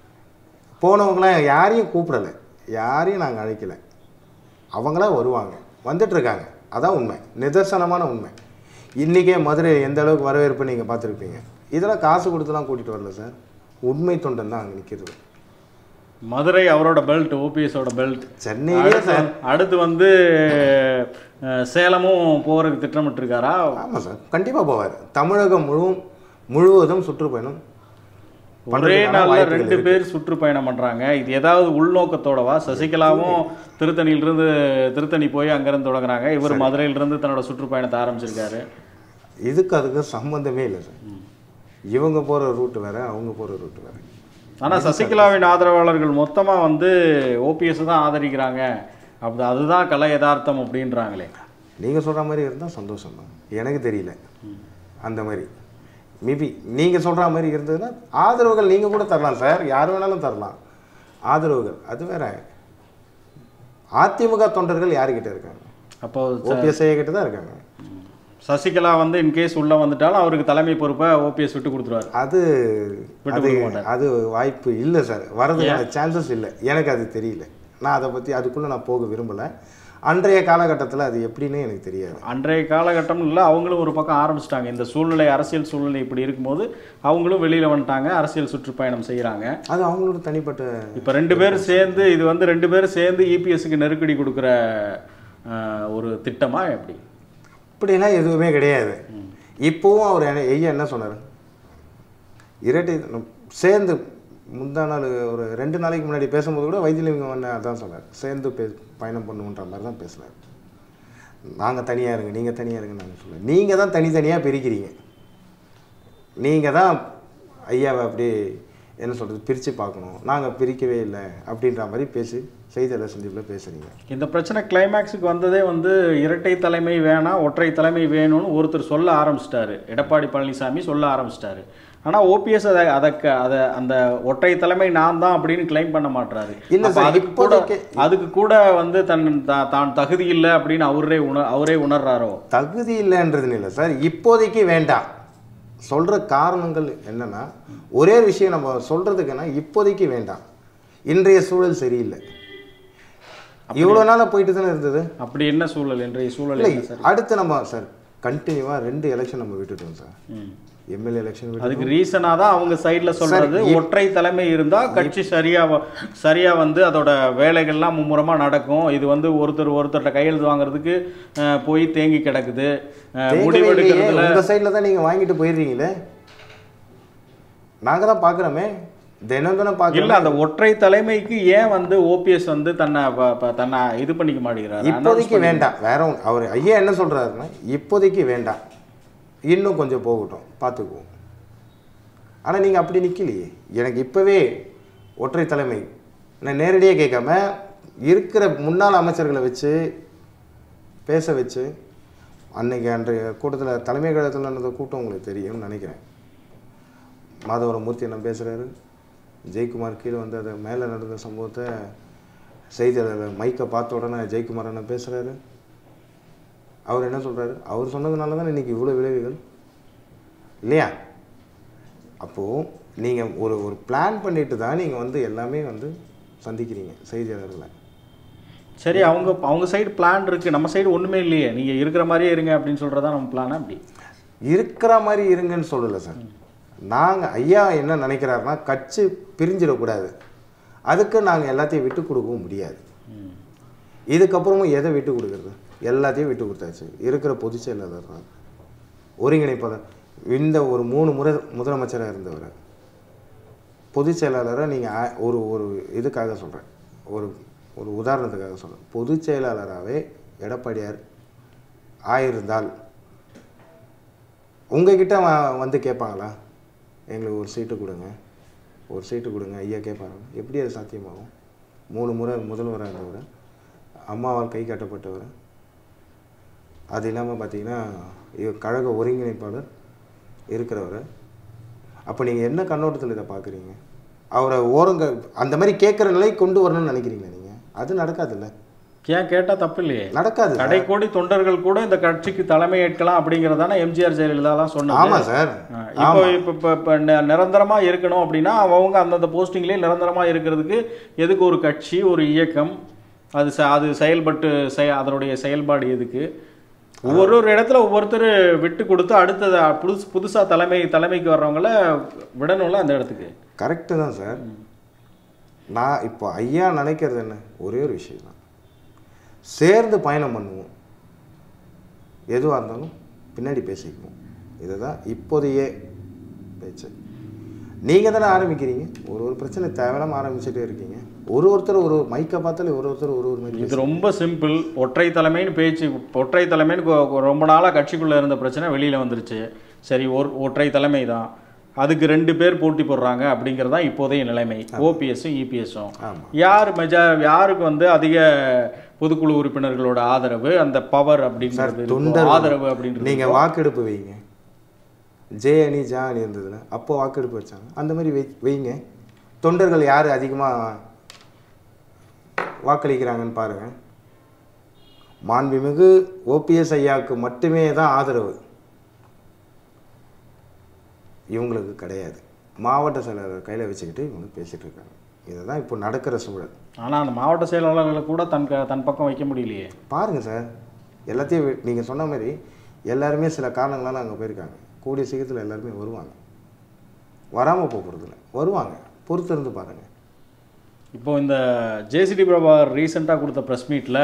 போனவங்களாம் யாரையும் கூப்பிடலை, யாரையும் நாங்கள் அழைக்கலை, அவங்களாம் வருவாங்க, வந்துட்டுருக்காங்க. அதான் உண்மை, நிதர்சனமான உண்மை. இன்றைக்கே மதுரை எந்த அளவுக்கு வரவேற்பு நீங்கள் பார்த்துருப்பீங்க. இதெல்லாம் காசு கொடுத்துலாம் கூட்டிகிட்டு வரல சார், உண்மை தொண்டன் தான் அங்கே நிற்கிறது. மதுரை அவரோட பெல்ட், ஓபிஎஸோட பெல்ட். சென்னையிலே சார். அடுத்து வந்து சேலமும் போகிறதுக்கு திட்டமிட்டிருக்காரா? ஆமாம் சார், கண்டிப்பாக போவார். தமிழகம் முழுவதும் முழுவதும் சுற்றுப்பயணம் ஒரே நாளில் ரெண்டு பேர் சுற்றுப்பயணம் பண்ணுறாங்க. இது ஏதாவது உள்நோக்கத்தோடவா? சசிகலாவும் திருத்தணியிலிருந்து திருத்தணி போய் அங்கேருந்து தொடங்குறாங்க, இவர் மதுரையிலிருந்து தன்னோட சுற்றுப்பயணத்தை ஆரம்பிச்சிருக்காரு. இதுக்கு அதுக்கு சம்மந்தமே இல்லை சார். இவங்க போகிற ரூட்டு வேறு, அவங்க போகிற ரூட்டு வேறு. ஆனால் சசிகலாவின் ஆதரவாளர்கள் மொத்தமாக வந்து ஓபிஎஸ் தான் ஆதரிக்கிறாங்க, அப்படி அதுதான் கலை யதார்த்தம் அப்படின்றாங்களே. நீங்கள் சொல்கிற மாதிரி இருந்தால் சந்தோஷம் தான், எனக்கு தெரியல. அந்த மாதிரி மேபி நீங்கள் சொல்கிற மாதிரி இருந்ததுன்னா ஆதரவுகள் நீங்கள் கூட தரலாம் சார், யார் வேணாலும் தரலாம் ஆதரவுகள். அது வேற. அதிமுக தொண்டர்கள் யாருக்கிட்ட இருக்காங்க? அப்போ ஓபிஎஸ் கிட்ட தான் இருக்காங்க. சசிகலா வந்து இன்கேஸ் உள்ளே வந்துட்டாலும் அவருக்கு தலைமை பொறுப்பை ஓபிஎஸ் விட்டு கொடுத்துருவார். அது அது அது வாய்ப்பு இல்லை சார், வரதுக்கான சான்சஸ் இல்லை. எனக்கு அது தெரியல, நான் அதை பற்றி அதுக்குள்ளே நான் போக விரும்பலை. அன்றைய காலகட்டத்தில் அது எப்படின்னு எனக்கு தெரியாது. அன்றைய காலகட்டம் இல்லை, அவங்களும் ஒரு பக்கம் ஆரம்பிச்சிட்டாங்க. இந்த சூழ்நிலை, அரசியல் சூழ்நிலை இப்படி இருக்கும்போது அவங்களும் வெளியில் வந்துட்டாங்க, அரசியல் சுற்றுப்பயணம் செய்கிறாங்க. அது அவங்களோட தனிப்பட்ட. இப்போ ரெண்டு பேரும் சேர்ந்து இது வந்து ரெண்டு பேரும் சேர்ந்து இபிஎஸ்க்கு நெருக்கடி கொடுக்குற ஒரு திட்டமா எப்படி? இப்படிலாம் எதுவுமே கிடையாது. இப்போவும் அவர் ஐயா என்ன சொன்னார்? இரட்டை சேர்ந்து முந்தா நாள் ஒரு ரெண்டு நாளைக்கு முன்னாடி பேசும்போது கூட வைத்தியலிங்கம் அண்ணன் அதான் சொன்னார், சேர்ந்து பே பயணம் பண்ணுன்ற மாதிரி தான் பேசினார். நாங்கள் தனியாக இருங்க, நீங்கள் தனியாக இருங்க நாங்கள் சொல்லுவேன். நீங்கள் தான் தனித்தனியாக பிரிக்கிறீங்க. நீங்கள் தான் ஐயாவை அப்படி என்ன சொல்கிறது பிரித்து பார்க்கணும், நாங்கள் பிரிக்கவே இல்லை அப்படின்ற மாதிரி பேசி செய்தியாளர் சந்திப்பில் பேசுகிறீங்க. இந்த பிரச்சனை கிளைமேக்ஸுக்கு வந்ததே வந்து இரட்டை தலைமை வேணாம், ஒற்றை தலைமை வேணும்னு ஒருத்தர் சொல்ல ஆரம்பிச்சிட்டாரு, எடப்பாடி பழனிசாமி சொல்ல ஆரம்பிச்சிட்டாரு. ஆனால் ஓபிஎஸ் அதை அதற்கு அதை அந்த ஒற்றை தலைமை நான் தான் அப்படின்னு கிளைம் பண்ண மாட்டாரு. இல்லை அதுக்கு கூட அதுக்கு கூட வந்து தன் தான் தகுதி இல்லை அப்படின்னு அவரே உணர் அவரே உணர்றாரோ? தகுதி இல்லைன்றது இல்லை சார், இப்போதைக்கு வேண்டாம். சொல்கிற காரணங்கள் என்னென்னா ஒரே விஷயம் நம்ம சொல்கிறதுக்குன்னா இப்போதைக்கு வேண்டாம், இன்றைய சூழல் சரியில்லை. இவ்வளோ நாளாக போயிட்டு தானே இருந்தது. அப்படி என்ன சூழல் இன்றைய சூழல்? அடுத்து நம்ம சார் கண்டினியூவாக ரெண்டு எலெக்ஷன் நம்ம விட்டுட்டோம் சார், எம்எல்ஏ எலெக்ஷன். அதுக்கு ரீசனாக தான் அவங்க சைடில் சொல்கிறது ஒற்றை தலைமை இருந்தால் கட்சி சரியாக சரியாக வந்து அதோட வேலைகள்லாம் மும்முரமாக நடக்கும். இது வந்து ஒருத்தர் ஒருத்தர்கிட்ட கையெழுத்து வாங்குறதுக்கு போய் தேங்கி கிடக்குது. முடிவெடுக்கிறதுல உங்கள் சைடில் தான் நீங்கள் வாங்கிட்டு போயிடுறீங்களே, நாங்கள் தான் பார்க்குறோமே, தினம் தினம் பார்க்கல. இல்லை, அந்த ஒற்றை தலைமைக்கு ஏன் வந்து ஓபிஎஸ் வந்து தன்னை தன்னை இது பண்ணிக்க மாட்டேங்கிறார்? இப்போதைக்கு வேண்டாம். வேற அவர் ஐயா என்ன சொல்கிறாருன்னா இப்போதைக்கு வேண்டாம், இன்னும் கொஞ்சம் போகட்டும் பார்த்துக்குவோம். ஆனால் நீங்கள் அப்படி நிற்கலையே. எனக்கு இப்போவே ஒற்றை தலைமை நான் நேரடியாக கேட்காம இருக்கிற முன்னாள் அமைச்சர்களை வச்சு பேச வச்சு, அன்னைக்கு அன்றைய கூட்டத்தில் தலைமை கழகத்தில் நடந்த கூட்டம் உங்களுக்கு தெரியும்னு நினைக்கிறேன். மாதவரமூர்த்தி என்ன பேசுகிறாரு, ஜெயக்குமார் கீழே வந்து அதை மேலே நடந்த சம்பவத்தை செய்தியாளர் மைக்கை பார்த்த உடனே ஜெயக்குமார் என்ன பேசுகிறாரு, அவர் என்ன சொல்கிறாரு, அவர் சொன்னதுனால தான் இன்றைக்கி இவ்வளோ விளைவுகள் இல்லையா? அப்போது நீங்கள் ஒரு ஒரு பிளான் பண்ணிட்டு தான் நீங்கள் வந்து எல்லாமே வந்து சந்திக்கிறீங்க செய்தியாளர்களை. சரி, அவங்க அவங்க சைடு பிளான் இருக்குது, நம்ம சைடு ஒன்றுமே இல்லையே, நீங்கள் இருக்கிற மாதிரியே இருங்க அப்படின்னு சொல்கிறதா நம்ம பிளானா? அப்படி இருக்கிற மாதிரி இருங்கன்னு சொல்லலை சார். நாங்கள் ஐயா என்ன நினைக்கிறாருன்னா கட்சி பிரிஞ்சிடக்கூடாது, அதுக்கு நாங்கள் எல்லாத்தையும் விட்டு கொடுக்கவும் முடியாது. இதுக்கப்புறமும் எதை விட்டு கொடுக்குறது? எல்லாத்தையும் விட்டு கொடுத்தாச்சு. இருக்கிற பொதுச் செயலாளர் தான் ஒருங்கிணைப்பாளர். இந்த ஒரு மூணு முறை முதலமைச்சராக இருந்தவர் பொதுச் செயலாளரை நீங்கள் ஒரு ஒரு இதுக்காக சொல்கிறேன், ஒரு ஒரு உதாரணத்துக்காக சொல்கிறேன். பொதுச் செயலாளராகவே எடப்பாடியார் ஆயிருந்தால் உங்ககிட்ட வந்து கேட்பாங்களா, எங்களுக்கு ஒரு சீட்டு கொடுங்க, ஒரு சீட்டு கொடுங்க ஐயா கேட்பாங்க? எப்படி அது சாத்தியமாகும்? மூணு முறை முதல்வராக இருந்தவர், அம்மாவால் கை காட்டப்பட்டவர், அது இல்லாமல் பார்த்தீங்கன்னா கழக ஒருங்கிணைப்பாளர் இருக்கிறவர். அப்போ நீங்கள் என்ன கண்ணோட்டத்தில் இதை பார்க்குறீங்க? அவரை ஓரங்க அந்த மாதிரி கேட்குற நிலை கொண்டு வரணும்னு நினைக்கிறீங்களா நீங்கள்? அது நடக்காதுல்ல. ஏன் கேட்டால் தப்பு இல்லையே, நடக்காது. கடைக்கோடி தொண்டர்கள் கூட இந்த கட்சிக்கு தலைமை ஏற்கலாம் அப்படிங்கிறதான எம்ஜிஆர் ஜெயலலிதாலாம் சொன்னாங்க. ஆமாம் சார். இப்போ இப்போ இப்போ இப்போ நிரந்தரமாக இருக்கணும் அப்படின்னா அவங்க அந்தந்த போஸ்டிங்லேயே நிரந்தரமாக இருக்கிறதுக்கு எதுக்கு ஒரு கட்சி, ஒரு இயக்கம், அது அது செயல்பட்டு செய அதனுடைய செயல்பாடு எதுக்கு? ஒவ்வொரு ஒரு இடத்துல ஒவ்வொருத்தர் விட்டு கொடுத்து அடுத்தது புதுசு புதுசாக தலைமை தலைமைக்கு வர்றவங்கள விடணும்ல அந்த இடத்துக்கு. கரெக்டு தான் சார். நான் இப்போ ஐயா நினைக்கிறது என்ன, ஒரே ஒரு விஷயம் தான், சேர்ந்து பயணம் பண்ணுவோம், எதுவாக இருந்தாலும் பின்னாடி பேசிக்குவோம். இதை தான் இப்போதையே பேச்சு. நீங்கள் தானே ஆரம்பிக்கிறீங்க, ஒரு ஒரு பிரச்சனை தேவையில்லாமல் ஆரம்பிச்சுட்டே இருக்கீங்க. ஒரு ஒருத்தர் ஒரு மைக்கை பார்த்தாலே ஒரு ஒருத்தர் ஒரு ஒரு மாதிரி. இது ரொம்ப சிம்பிள். ஒற்றை தலைமைன்னு பேச்சு, ஒற்றை தலைமைன்னு ரொம்ப நாளாக கட்சிக்குள்ளே இருந்த பிரச்சனை வெளியில் வந்துருச்சு. சரி, ஒரு ஒற்றை தலைமை தான், அதுக்கு ரெண்டு பேர் போட்டி போடுறாங்க அப்படிங்கிறது தான் இப்போதைய நிலைமை. ஓபிஎஸும் இபிஎஸும் யார் மெஜா யாருக்கு வந்து அதிக பொதுக்குழு உறுப்பினர்களோட ஆதரவு, அந்த பவர் அப்படிங்கிறது ஆதரவு அப்படின்றது. நீங்கள் வாக்கெடுப்பு வைங்க, ஜே அணி ஜா அணி இருந்ததுல அப்போ வாக்கெடுப்பு வச்சாங்க, அந்த மாதிரி வை வைங்க தொண்டர்கள் யார் அதிகமாக வாக்களிக்கிறாங்கன்னு பாருங்கள். மாண்புமிகு ஓபிஎஸ் ஐயாவுக்கு மட்டுமே தான் ஆதரவு, இவங்களுக்கு கிடையாது. மாவட்ட செயலாளர் கையில் வச்சுக்கிட்டு இவங்க பேசிகிட்டு இருக்காங்க. இதுதான் இப்போ நடக்கிற சூழல். ஆனால் அந்த மாவட்ட செயலாளர்களை கூட தன் தன் பக்கம் வைக்க முடியலையே. பாருங்கள் சார், எல்லாத்தையும் நீங்கள் சொன்ன மாதிரி எல்லாருமே சில காரணங்களால் அங்கே போயிருக்காங்க. கூடிய சீக்கிரத்தில் எல்லாருமே வருவாங்க, வராமல் போகிறதில்ல, வருவாங்க, பொறுத்து இருந்து பாருங்கள். இப்போ இந்த ஜேசிடி பிரபாகர் ரீசெண்டாக கொடுத்த ப்ரெஸ் மீட்டில்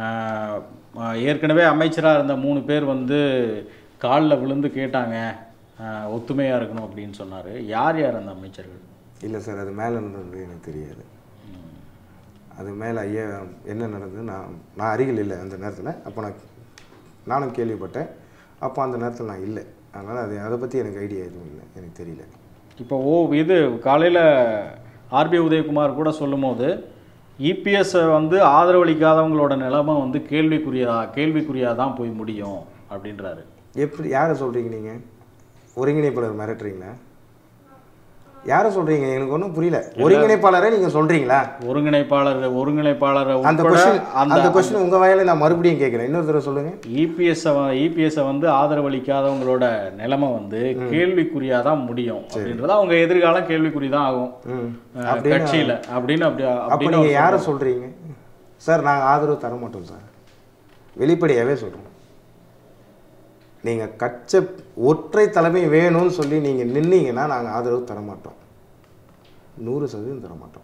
ஏற்கனவே அமைச்சராக இருந்த மூணு பேர் வந்து காலில் விழுந்து கேட்டாங்க, ஒத்துமையாக இருக்கணும் அப்படின்னு சொன்னார். யார் யார் அந்த அமைச்சர்கள்? இல்லை சார், அது மேலே நடந்தது எனக்கு தெரியாது. அது மேலே ஐயா என்ன நடந்தது நான் நான் அருகில் இல்லை அந்த நேரத்தில். அப்போ நான் நானும் கேள்விப்பட்டேன். அப்போ அந்த நேரத்தில் நான் இல்லை. அதனால் அது அதை பற்றி எனக்கு ஐடியா எதுவும் இல்லை, எனக்கு தெரியல. இப்போ ஓ இது காலையில் ஆர்பி உதயகுமார் கூட சொல்லும் போது இபிஎஸ்ஸை வந்து ஆதரவளிக்காதவங்களோட நிலைமை வந்து கேள்விக்குரியா கேள்விக்குரியாக தான் போய் முடியும் அப்படின்றாரு. எப்படி யாரை சொல்கிறீங்க நீங்கள்? ஒருங்கிணைப்பாளர் மிரட்டுறீங்களா? யாரை சொல்கிறீங்க? எனக்கு ஒன்றும் புரியல. ஒருங்கிணைப்பாளரை நீங்கள் சொல்கிறீங்களா? ஒருங்கிணைப்பாளர் ஒருங்கிணைப்பாளர் அந்த கொஸ்டின் அந்த கொஸ்டின் உங்கள் வாயில நான் மறுபடியும் கேட்குறேன். இன்னொரு தடவை சொல்லுங்கள். இபிஎஸ்ஸை இபிஎஸ்ஸை வந்து ஆதரவளிக்காதவங்களோட நிலைமை வந்து கேள்விக்குரியாக தான் முடியும் அப்படின்றது அவங்க எதிர்காலம் கேள்விக்குறி தான் ஆகும் கட்சியில் அப்படின்னு. அப்படி அப்போ நீங்கள் யாரை சொல்கிறீங்க? சார் நாங்கள் ஆதரவு தர மாட்டோம் சார், வெளிப்படையாகவே சொல்கிறோம். நீங்கள் கட்சி ஒற்றை தலைமை வேணும்னு சொல்லி நீங்கள் நின்னீங்கன்னா நாங்கள் ஆதரவு தரமாட்டோம், நூறு சதவீதம் தரமாட்டோம்.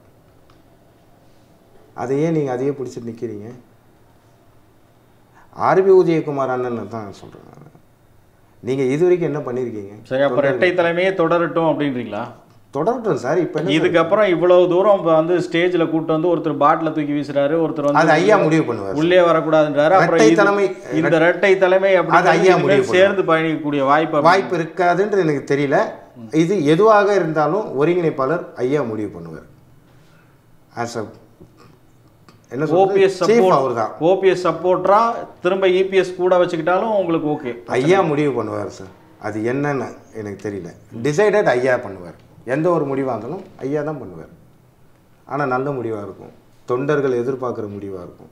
அதையே நீங்கள் அதையே பிடிச்சிட்டு நிற்கிறீங்க. ஆர்பி உதயகுமார் அண்ணன் தான் சொல்கிறேன். நீங்கள் இது வரைக்கும் என்ன பண்ணியிருக்கீங்க? சரி, அப்போ இரட்டை தலைமையே தொடரட்டும் அப்படின்றீங்களா? தொடரட்டும் சார். இப்போ இதுக்கப்புறம் இவ்வளவு தூரம் இப்போ வந்து ஸ்டேஜில் கூட்டு வந்து ஒருத்தர் பாட்டில் தூக்கி வீசுறாரு, ஒருத்தர் வந்து ஐயா முடிவு பண்ணுவார் உள்ளே வரக்கூடாதுன்றாரு. அப்புறம் தலைமை இந்த இரட்டை தலைமை அப்படி ஐயா முடிவு சேர்ந்து பயணிக்கக்கூடிய வாய்ப்பு வாய்ப்பு இருக்காதுன்றது எனக்கு தெரியல. இது எதுவாக இருந்தாலும் ஒருங்கிணைப்பாளர் ஐயா முடிவு பண்ணுவார். ஆஸ் அ என்ன ஓபிஎஸ் அவர் தான் ஓபிஎஸ் சப்போர்ட்டரா திரும்ப இபிஎஸ் கூட வச்சுக்கிட்டாலும் உங்களுக்கு ஓகே. ஐயா முடிவு பண்ணுவார் சார். அது என்னன்னு எனக்கு தெரியல. டிசைடட் ஐயா பண்ணுவார். எந்த ஒரு முடிவாக இருந்தாலும் ஐயா தான் பண்ணுவார். ஆனால் நல்ல முடிவாக இருக்கும், தொண்டர்கள் எதிர்பார்க்குற முடிவாக இருக்கும்.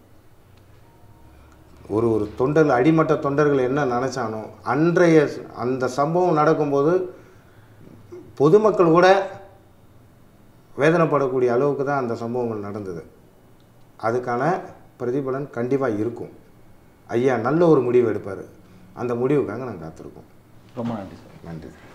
ஒரு ஒரு தொண்டர்கள் அடிமட்ட தொண்டர்கள் என்ன நினச்சானோ அன்றைய அந்த சம்பவம் நடக்கும்போது பொதுமக்கள் கூட வேதனைப்படக்கூடிய அளவுக்கு தான் அந்த சம்பவங்கள் நடந்தது. அதுக்கான பிரதிபலன் கண்டிப்பாக இருக்கும். ஐயா நல்ல ஒரு முடிவு எடுப்பார். அந்த முடிவுக்காக நாங்கள் காத்திருக்கோம். ரொம்ப நன்றி சார். நன்றி.